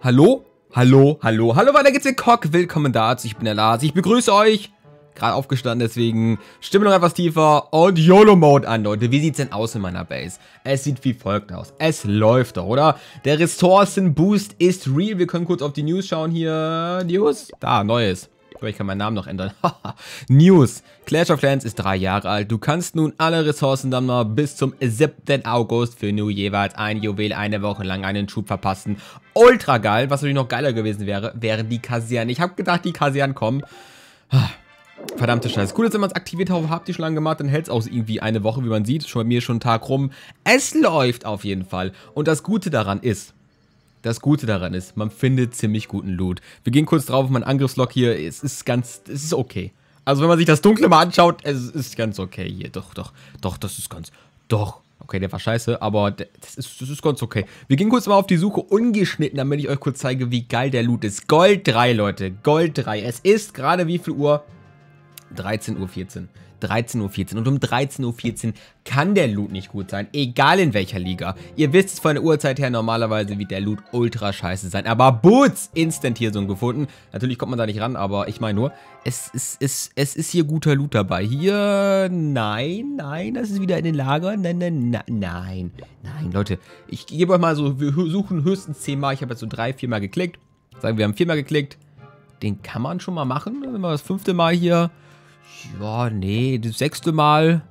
Hallo? Hallo? Hallo? Hallo, weiter geht's in Cock. Willkommen dazu. Ich bin der Lars. Ich begrüße euch. Gerade aufgestanden, deswegen Stimme noch etwas tiefer und YOLO-Mode an, Leute. Wie sieht's denn aus in meiner Base? Es sieht wie folgt aus. Es läuft doch, oder? Der Ressourcen-Boost ist real. Wir können kurz auf die News schauen hier. News? Da, Neues. Ich kann meinen Namen noch ändern. News. Clash of Clans ist 3 Jahre alt. Du kannst nun alle Ressourcensammler bis zum 7. August für nur jeweils ein Juwel eine Woche lang einen Schub verpassen. Ultra geil. Was natürlich noch geiler gewesen wäre, wären die Kasernen. Ich habe gedacht, die Kasernen kommen. Verdammte Scheiße. Cool ist, wenn man es aktiviert hat, habt ihr schon lange gemacht, dann hält es auch irgendwie eine Woche, wie man sieht. Schon bei mir schon einen Tag rum. Es läuft auf jeden Fall. Und das Gute daran ist, man findet ziemlich guten Loot. Wir gehen kurz drauf auf meinen Angriffslog hier. Es ist okay. Also wenn man sich das Dunkle mal anschaut, es ist ganz okay hier. Doch, das ist ganz, doch. Okay, der war scheiße, aber das ist ganz okay. Wir gehen kurz mal auf die Suche ungeschnitten, damit ich euch kurz zeige, wie geil der Loot ist. Gold 3, Leute, Gold 3. Es ist gerade wie viel Uhr? 13:14 Uhr. 13:14 Uhr. Und um 13:14 Uhr kann der Loot nicht gut sein. Egal in welcher Liga. Ihr wisst es von der Uhrzeit her, normalerweise wird der Loot ultra scheiße sein. Aber Boots! Instant hier so gefunden. Natürlich kommt man da nicht ran, aber ich meine nur, es ist hier guter Loot dabei. Hier, nein, das ist wieder in den Lagern. Nein, Leute. Ich gebe euch mal so, wir suchen höchstens 10 Mal. Ich habe jetzt so 3, 4 Mal geklickt. Sagen wir haben 4 Mal geklickt. Den kann man schon mal machen. Wenn wir das 5. Mal hier. Ja, nee, das 6. Mal.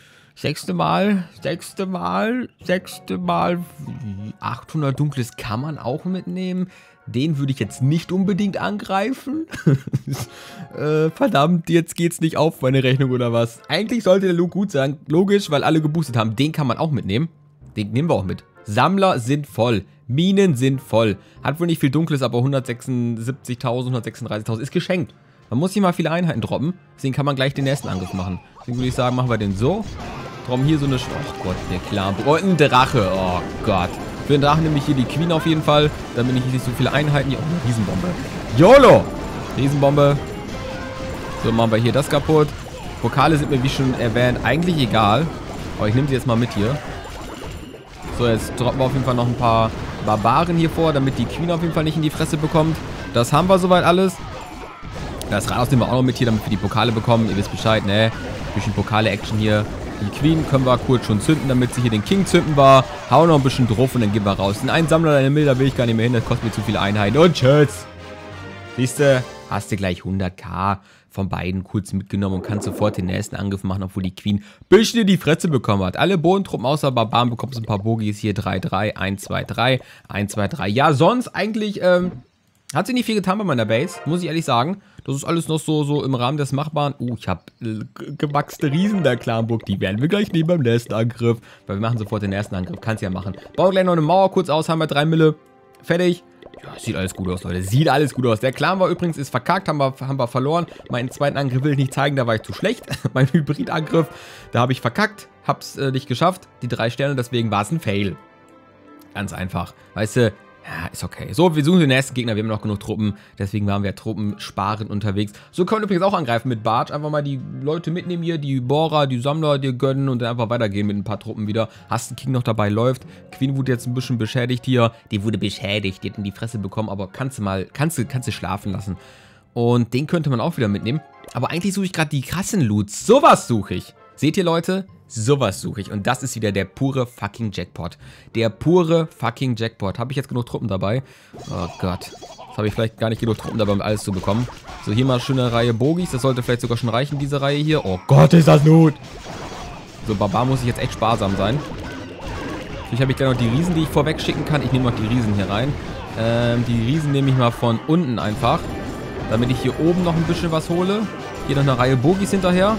800 Dunkles kann man auch mitnehmen. Den würde ich jetzt nicht unbedingt angreifen. Verdammt, jetzt geht's nicht auf meine Rechnung oder was. Eigentlich sollte der Loot gut sein. Logisch, weil alle geboostet haben. Den kann man auch mitnehmen. Den nehmen wir auch mit. Sammler sind voll. Minen sind voll. Hat wohl nicht viel Dunkles, aber 176.000, 136.000 ist geschenkt. Man muss hier mal viele Einheiten droppen, deswegen kann man gleich den nächsten Angriff machen. Deswegen würde ich sagen, machen wir den so. Droppen hier so eine... Oh Gott, der Clan. Und ein Drache. Oh Gott. Für den Drachen nehme ich hier die Queen auf jeden Fall. Damit ich nicht so viele Einheiten... hier. Oh, eine Riesenbombe. YOLO! Riesenbombe. So, machen wir hier das kaputt. Pokale sind mir, wie schon erwähnt, eigentlich egal. Aber ich nehme sie jetzt mal mit hier. So, jetzt droppen wir auf jeden Fall noch ein paar Barbaren hier vor, damit die Queen auf jeden Fall nicht in die Fresse bekommt. Das haben wir soweit alles. Das Rathaus nehmen wir auch noch mit hier, damit wir die Pokale bekommen. Ihr wisst Bescheid, ne? Ein bisschen Pokale-Action hier. Die Queen können wir kurz schon zünden, damit sie hier den King zünden war. Hauen noch ein bisschen drauf und dann gehen wir raus. In einen Sammler, eine Milder will ich gar nicht mehr hin. Das kostet mir zu viele Einheiten. Und tschüss. Siehste, hast du gleich 100.000 von beiden kurz mitgenommen und kannst sofort den nächsten Angriff machen, obwohl die Queen ein bisschen in die Fresse bekommen hat. Alle Bodentruppen außer Barbaren bekommst ein paar Bogies hier. 3-3, 1-2-3, 1-2-3. Ja, sonst eigentlich, hat sie nicht viel getan bei meiner Base, muss ich ehrlich sagen. Das ist alles noch so im Rahmen des Machbaren. Ich habe gewachsene Riesen der Clanburg. Die werden wir gleich nehmen beim nächsten Angriff. Weil wir machen sofort den ersten Angriff. Kannst ja machen. Bauen gleich noch eine Mauer kurz aus. Haben wir 3 Mille. Fertig. Ja, sieht alles gut aus, Leute. Sieht alles gut aus. Der Clan war übrigens, ist verkackt. Haben wir verloren. Meinen zweiten Angriff will ich nicht zeigen. Da war ich zu schlecht. Mein Hybridangriff. Da habe ich verkackt. Hab's nicht geschafft. Die 3 Sterne. Deswegen war es ein Fail. Ganz einfach. Weißt du... Ja, ist okay. So, wir suchen den nächsten Gegner. Wir haben noch genug Truppen. Deswegen waren wir truppensparend unterwegs. So können wir übrigens auch angreifen mit Bartsch. Einfach mal die Leute mitnehmen hier, die Bohrer, die Sammler dir gönnen und dann einfach weitergehen mit ein paar Truppen wieder. Hast den King noch dabei, läuft. Queen wurde jetzt ein bisschen beschädigt hier. Die wurde beschädigt, die hat in die Fresse bekommen, aber kannst du schlafen lassen. Und den könnte man auch wieder mitnehmen. Aber eigentlich suche ich gerade die krassen Loots. Sowas suche ich. Seht ihr, Leute? Sowas suche ich. Und das ist wieder der pure fucking Jackpot. Der pure fucking Jackpot. Habe ich jetzt genug Truppen dabei? Oh Gott. Jetzt habe ich vielleicht gar nicht genug Truppen dabei, um alles zu bekommen. So, hier mal eine schöne Reihe Bogies. Das sollte vielleicht sogar schon reichen, diese Reihe hier. Oh Gott, ist das Not. So, Barbar muss ich jetzt echt sparsam sein. Natürlich habe ich gleich noch die Riesen, die ich vorweg schicken kann. Ich nehme noch die Riesen hier rein. Die Riesen nehme ich mal von unten einfach. Damit ich hier oben noch ein bisschen was hole. Hier noch eine Reihe Bogies hinterher.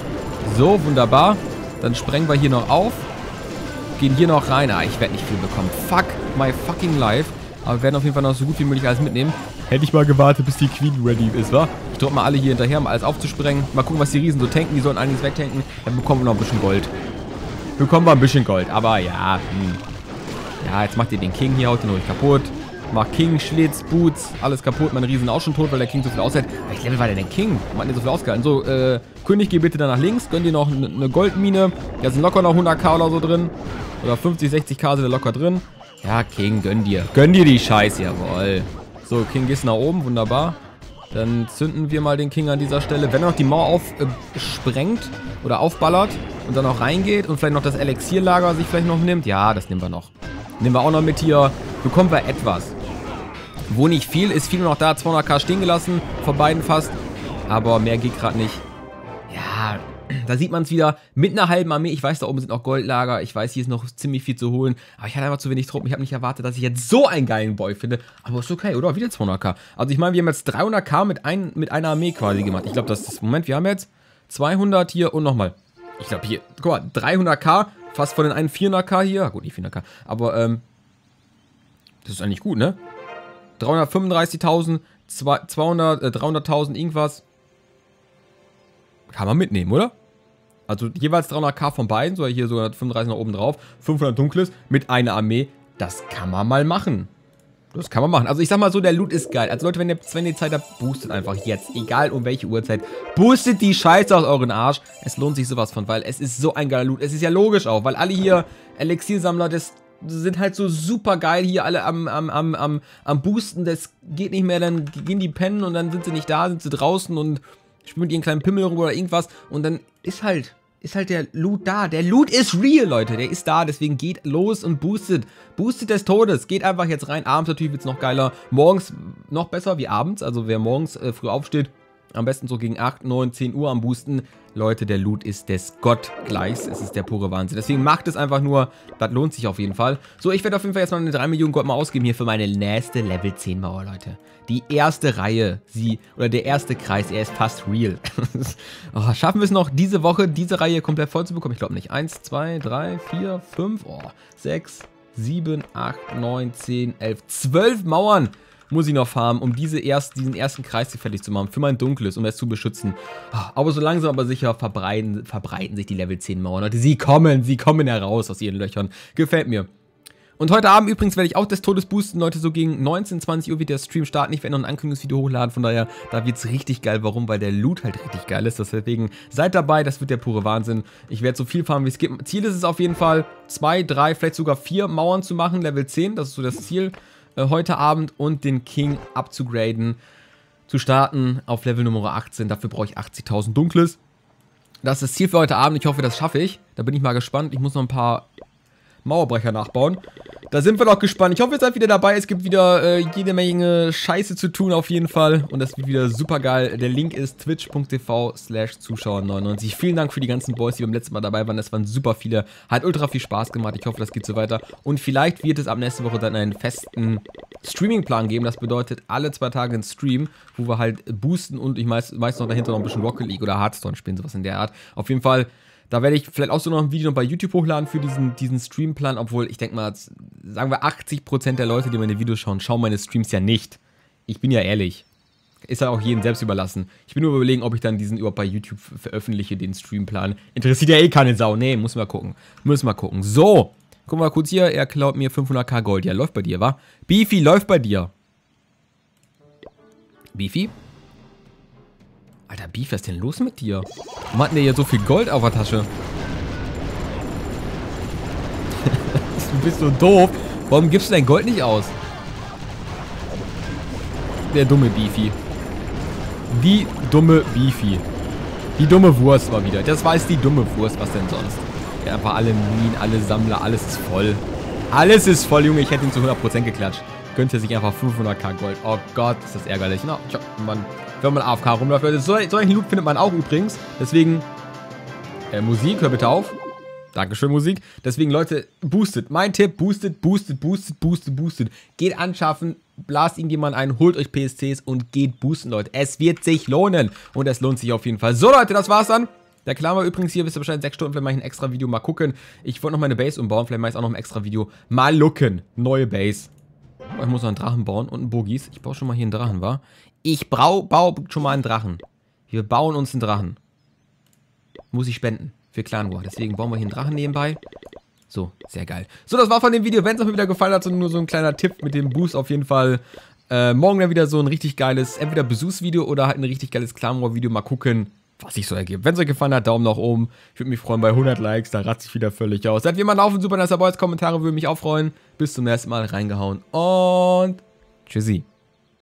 So, wunderbar. Dann sprengen wir hier noch auf. Gehen hier noch rein. Ich werde nicht viel bekommen. Fuck my fucking life. Aber wir werden auf jeden Fall noch so gut wie möglich alles mitnehmen. Hätte ich mal gewartet, bis die Queen ready ist, wa? Ich drücke mal alle hier hinterher, um alles aufzusprengen. Mal gucken, was die Riesen so tanken. Die sollen einiges wegtanken. Dann bekommen wir noch ein bisschen Gold. Aber ja. Ja, jetzt macht ihr den King hier. Haut den ruhig kaputt. Macht King, Schlitz, Boots, alles kaputt. Meine Riesen auch schon tot, weil der King so viel aushält. Welches Level war denn der King? Warum hat der so viel ausgehalten? So, König, geh bitte dann nach links. Gönn dir noch eine Goldmine. Da sind locker noch 100.000 oder so drin. Oder 50, 60.000 sind da locker drin. Ja, King, gönn dir. Gönn dir die Scheiße, jawohl. So, King, gehst nach oben, wunderbar. Dann zünden wir mal den King an dieser Stelle. Wenn er noch die Mauer aufsprengt oder aufballert und dann auch reingeht und vielleicht noch das Elixierlager sich vielleicht noch nimmt. Ja, das nehmen wir noch. Nehmen wir auch noch mit hier. Bekommen wir etwas. Wo nicht viel, ist viel noch da. 200k stehen gelassen, von beiden fast. Aber mehr geht gerade nicht. Ja, da sieht man es wieder mit einer halben Armee. Ich weiß, da oben sind auch Goldlager. Ich weiß, hier ist noch ziemlich viel zu holen. Aber ich hatte einfach zu wenig Truppen. Ich habe nicht erwartet, dass ich jetzt so einen geilen Boy finde. Aber ist okay, oder? Wieder 200k. Also ich meine, wir haben jetzt 300k mit einer Armee quasi gemacht. Ich glaube, das ist... Moment, wir haben jetzt 200 hier und nochmal. Ich glaube hier... Guck mal, 300k. Fast von den einen 400k hier. Gut, nicht 400k. Aber, das ist eigentlich gut, ne? 335.000, 300.000 irgendwas. Kann man mitnehmen, oder? Also jeweils 300k von beiden, so hier sogar 35 noch oben drauf, 500 Dunkles mit einer Armee. Das kann man mal machen. Das kann man machen. Also ich sag mal so, der Loot ist geil. Also Leute, wenn ihr Zeit habt, boostet einfach jetzt. Egal um welche Uhrzeit. Boostet die Scheiße aus euren Arsch. Es lohnt sich sowas von, weil es ist so ein geiler Loot. Es ist ja logisch auch, weil alle hier Elixiersammler, das sind halt so super geil hier alle am Boosten. Das geht nicht mehr, dann gehen die pennen und dann sind sie nicht da, sind sie draußen und spielen mit ihren kleinen Pimmel rum oder irgendwas. Und dann ist halt der Loot da. Der Loot ist real, Leute. Der ist da, deswegen geht los und boostet. Boostet des Todes. Geht einfach jetzt rein. Abends natürlich wird es noch geiler. Morgens noch besser wie abends. Also wer morgens früh aufsteht, am besten so gegen 8, 9, 10 Uhr am Boosten. Leute, der Loot ist des Gottgleichs. Es ist der pure Wahnsinn. Deswegen macht es einfach nur. Das lohnt sich auf jeden Fall. So, ich werde auf jeden Fall jetzt noch eine 3 Millionen Gold mal ausgeben hier für meine nächste Level 10 Mauer, Leute. Die erste Reihe, oder der erste Kreis, er ist fast real. Oh, schaffen wir es noch diese Woche, diese Reihe komplett voll zu bekommen? Ich glaube nicht. 1, 2, 3, 4, 5, 6, 7, 8, 9, 10, 11, 12 Mauern muss ich noch farmen, um diesen ersten Kreis hier fertig zu machen, für mein Dunkles, um es zu beschützen. Aber so langsam aber sicher verbreiten sich die Level 10 Mauern. Leute, sie kommen heraus aus ihren Löchern. Gefällt mir. Und heute Abend übrigens werde ich auch des Todes boosten, Leute, so gegen 19, 20 Uhr wird der Stream starten. Ich werde noch ein Ankündigungsvideo hochladen, von daher, da wird es richtig geil. Warum? Weil der Loot halt richtig geil ist. Deswegen seid dabei, das wird der pure Wahnsinn. Ich werde so viel farmen, wie es geht. Ziel ist es auf jeden Fall, 2, 3, vielleicht sogar 4 Mauern zu machen, Level 10. Das ist so das Ziel heute Abend und den King abzugraden, zu starten auf Level Nummer 18. Dafür brauche ich 80.000 Dunkles. Das ist das Ziel für heute Abend. Ich hoffe, das schaffe ich. Da bin ich mal gespannt. Ich muss noch ein paar Mauerbrecher nachbauen. Da sind wir doch gespannt. Ich hoffe, ihr seid wieder dabei. Es gibt wieder jede Menge Scheiße zu tun auf jeden Fall. Und das wird wieder super geil. Der Link ist twitch.tv/Zuschauer99. Vielen Dank für die ganzen Boys, die beim letzten Mal dabei waren. Das waren super viele. Hat ultra viel Spaß gemacht. Ich hoffe, das geht so weiter. Und vielleicht wird es ab nächste Woche dann einen festen Streaming-Plan geben. Das bedeutet, alle 2 Tage ein Stream, wo wir halt boosten und ich meist noch dahinter noch ein bisschen Rocket League oder Hearthstone spielen, sowas in der Art. Auf jeden Fall. Da werde ich vielleicht auch so noch ein Video bei YouTube hochladen für diesen Streamplan, obwohl ich denke mal, sagen wir 80% der Leute, die meine Videos schauen, schauen meine Streams ja nicht. Ich bin ja ehrlich. Ist ja auch jedem selbst überlassen. Ich bin nur überlegen, ob ich dann diesen überhaupt bei YouTube veröffentliche, den Streamplan. Interessiert ja eh keine Sau. Nee, muss mal gucken. Müssen wir gucken. So, gucken wir mal kurz hier. Er klaut mir 500k Gold. Ja, läuft bei dir, wa? Beefy, läuft bei dir. Beefy? Alter, Beef, was ist denn los mit dir? Warum hat denn der hier so viel Gold auf der Tasche? Du bist so doof. Warum gibst du dein Gold nicht aus? Der dumme Beefy. Die dumme Beefy. Die dumme Wurst war wieder. Das war jetzt die dumme Wurst, was denn sonst? Ja, einfach alle Minen, alle Sammler, alles ist voll. Alles ist voll, Junge. Ich hätte ihn zu 100% geklatscht. Gönnte sich einfach 500k Gold. Oh Gott, ist das ärgerlich. Na, Mann. Wenn man AFK rumläuft, Leute. Solchen Loot findet man auch übrigens. Deswegen, Musik, hör bitte auf. Dankeschön, Musik. Deswegen, Leute, boostet. Mein Tipp, boostet. Geht anschaffen, blast irgendjemand ein, holt euch PSCs und geht boosten, Leute. Es wird sich lohnen. Und es lohnt sich auf jeden Fall. So, Leute, das war's dann. Der Clan war übrigens hier, wisst ihr Bescheid, 6 Stunden. Vielleicht mache ich ein extra Video. Mal gucken. Ich wollte noch meine Base umbauen. Vielleicht mache ich auch noch ein extra Video. Mal looken. Neue Base. Ich muss noch einen Drachen bauen und einen Bogis. Ich baue schon mal hier einen Drachen, wa? Ich baue schon mal einen Drachen. Wir bauen uns einen Drachen. Muss ich spenden. Für Clan War. Deswegen bauen wir hier einen Drachen nebenbei. So, sehr geil. So, das war von dem Video. Wenn es euch wieder gefallen hat, so nur so ein kleiner Tipp mit dem Boost auf jeden Fall. Morgen dann wieder so ein richtig geiles, entweder Besuchsvideo oder halt ein richtig geiles Clan War Video. Mal gucken, was sich so ergibt. Wenn es euch gefallen hat, Daumen nach oben. Ich würde mich freuen bei 100 Likes, da ratze ich wieder völlig aus. Seid wie immer auf und super nicer Boys, Kommentare würden mich auch freuen. Bis zum nächsten Mal, reingehauen und tschüssi.